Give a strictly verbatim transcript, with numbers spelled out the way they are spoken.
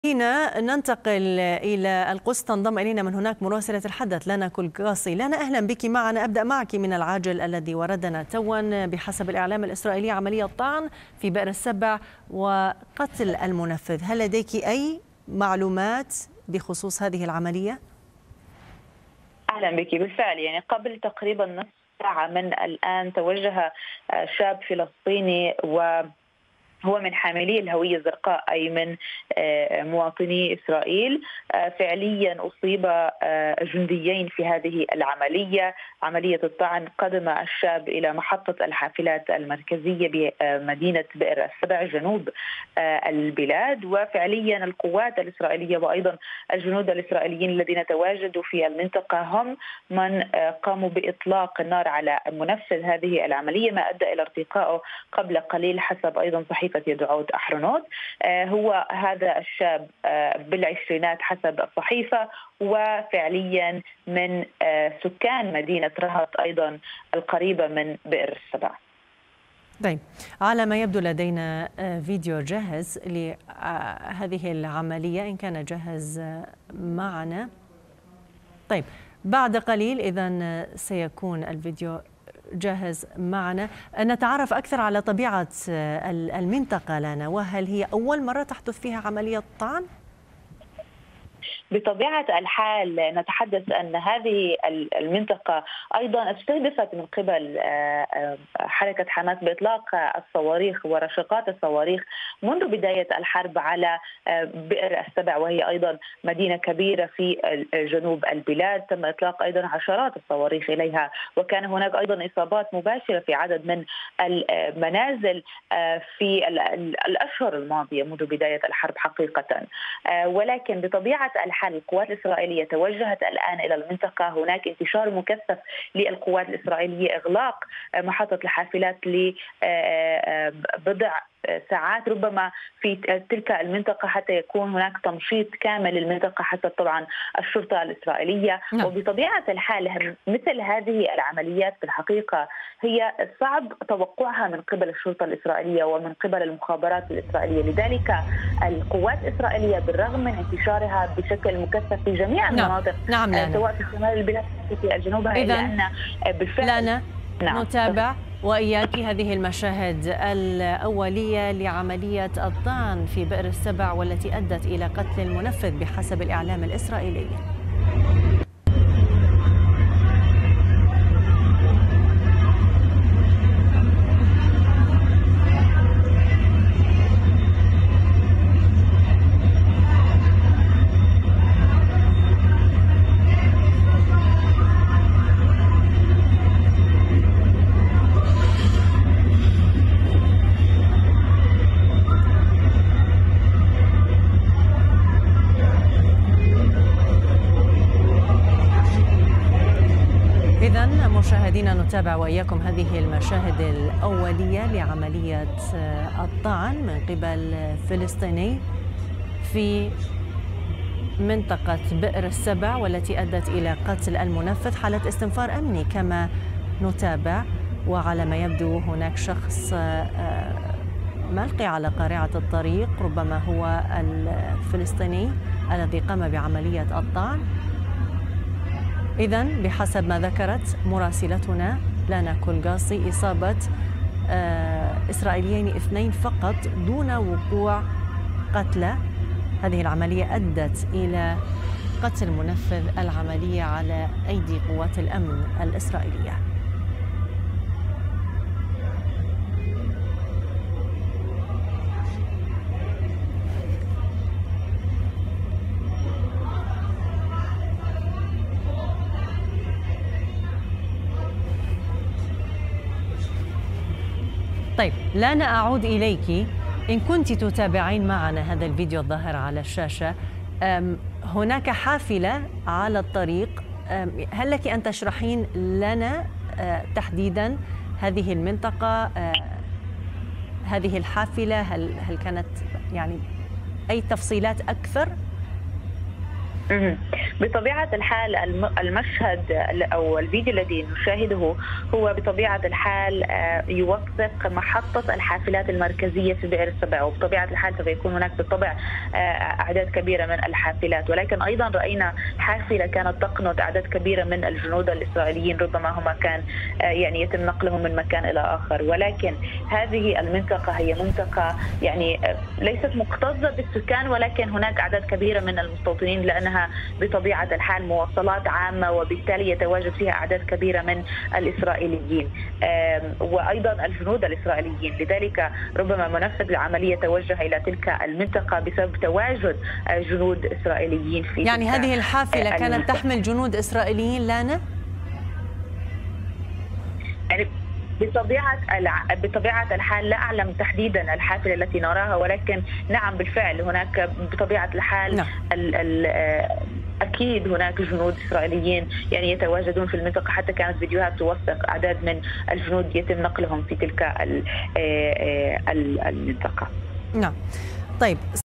هنا ننتقل إلى القدس. تنضم إلينا من هناك مراسلة الحدث لنا كولغاسي. لنا أهلا بك معنا. أبدأ معك من العاجل الذي وردنا توا. بحسب الإعلام الإسرائيلي عملية طعن في بئر السبع وقتل المنفذ، هل لديك أي معلومات بخصوص هذه العملية؟ أهلا بك. بالفعل يعني قبل تقريبا نصف ساعة من الآن توجه شاب فلسطيني و هو من حاملي الهوية الزرقاء أي من مواطني إسرائيل. فعليا أصيب جنديين في هذه العملية، عملية الطعن. قدم الشاب إلى محطة الحافلات المركزية بمدينة بئر السبع جنوب البلاد، وفعليا القوات الإسرائيلية وأيضا الجنود الإسرائيليين الذين تواجدوا في المنطقة هم من قاموا بإطلاق النار على منفذ هذه العملية، ما أدى إلى ارتقائه قبل قليل حسب أيضا صحيفة يدعوت أحرنوت. هو هذا الشاب بالعشرينات حسب الصحيفة، وفعليا من سكان مدينة رهط أيضا القريبة من بئر السبع. طيب، على ما يبدو لدينا فيديو جاهز لهذه العملية، إن كان جاهز معنا. طيب، بعد قليل إذن سيكون الفيديو جاهز معنا. نتعرف أكثر على طبيعة المنطقة لنا، وهل هي أول مرة تحدث فيها عملية طعن؟ بطبيعة الحال نتحدث أن هذه المنطقة أيضا استهدفت من قبل حركة حماس بإطلاق الصواريخ ورشقات الصواريخ منذ بداية الحرب على بئر السبع، وهي أيضا مدينة كبيرة في جنوب البلاد. تم إطلاق أيضا عشرات الصواريخ إليها، وكان هناك أيضا إصابات مباشرة في عدد من المنازل في الأشهر الماضية منذ بداية الحرب حقيقة. ولكن بطبيعة الحال القوات الإسرائيلية توجهت الآن إلى المنطقة. هناك انتشار مكثف للقوات الإسرائيلية، إغلاق محطة الحافلات لبضع ساعات ربما في تلك المنطقة حتى يكون هناك تمشيط كامل للمنطقة حسب طبعا الشرطة الإسرائيلية. نعم. وبطبيعة الحال مثل هذه العمليات في الحقيقة هي صعب توقعها من قبل الشرطة الإسرائيلية ومن قبل المخابرات الإسرائيلية، لذلك القوات الإسرائيلية بالرغم من انتشارها بشكل مكثف في جميع المناطق، نعم. نعم. سواء في شمال البلاد أو في الجنوب، إلا أن بالفعل لنا نعم. نتابع وإياك هذه المشاهد الأولية لعملية الطعن في بئر السبع والتي أدت إلى قتل المنفذ بحسب الإعلام الإسرائيلي. مشاهدينا، نتابع وإياكم هذه المشاهد الأولية لعملية الطعن من قبل فلسطيني في منطقة بئر السبع والتي أدت إلى قتل المنفذ. حالة استنفار أمني كما نتابع، وعلى ما يبدو هناك شخص ملقي على قارعة الطريق، ربما هو الفلسطيني الذي قام بعملية الطعن. إذن بحسب ما ذكرت مراسلتنا لنا كولغاسي، إصابة إسرائيليين اثنين فقط دون وقوع قتلى. هذه العملية أدت إلى قتل منفذ العملية على أيدي قوات الأمن الإسرائيلية. طيب، لنا أعود إليك. إن كنت تتابعين معنا هذا الفيديو الظاهر على الشاشة، هناك حافلة على الطريق. هل لك أن تشرحين لنا تحديدا هذه المنطقة، هذه الحافلة، هل هل كانت يعني أي تفصيلات أكثر؟ بطبيعة الحال المشهد أو الفيديو الذي نشاهده هو بطبيعة الحال يوثق محطة الحافلات المركزية في بئر السبع، وبطبيعة الحال سوف يكون هناك بالطبع أعداد كبيرة من الحافلات، ولكن أيضا رأينا حافلة كانت تقنط أعداد كبيرة من الجنود الإسرائيليين، ربما هم كان يعني يتم نقلهم من مكان إلى آخر. ولكن هذه المنطقة هي منطقة يعني ليست مكتظة بالسكان، ولكن هناك أعداد كبيرة من المستوطنين لأنها بطبيعة الحال مواصلات عامة، وبالتالي يتواجد فيها أعداد كبيرة من الإسرائيليين وأيضا الجنود الإسرائيليين. لذلك ربما منفذ العملية توجه إلى تلك المنطقة بسبب تواجد جنود إسرائيليين في يعني هذه الحافلة كانت تحمل جنود إسرائيليين لانا؟ يعني بطبيعة بطبيعة الحال لا أعلم تحديدا الحافلة التي نراها، ولكن نعم بالفعل هناك بطبيعة الحال نعم. ال ال أكيد هناك جنود إسرائيليين يعني يتواجدون في المنطقة، حتى كانت فيديوهات توثق أعداد من الجنود يتم نقلهم في تلك المنطقة. نعم. طيب